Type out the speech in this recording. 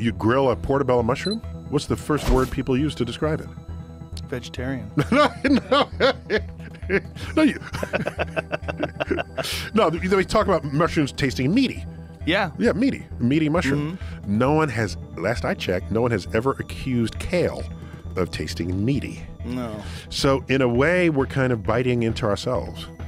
You grill a portobello mushroom? What's the first word people use to describe it? Vegetarian. No, no, no. We talk about mushrooms tasting meaty. Yeah. Yeah, meaty mushroom. No one has, last I checked, no one has ever accused kale of tasting meaty. No. So in a way, we're kind of biting into ourselves.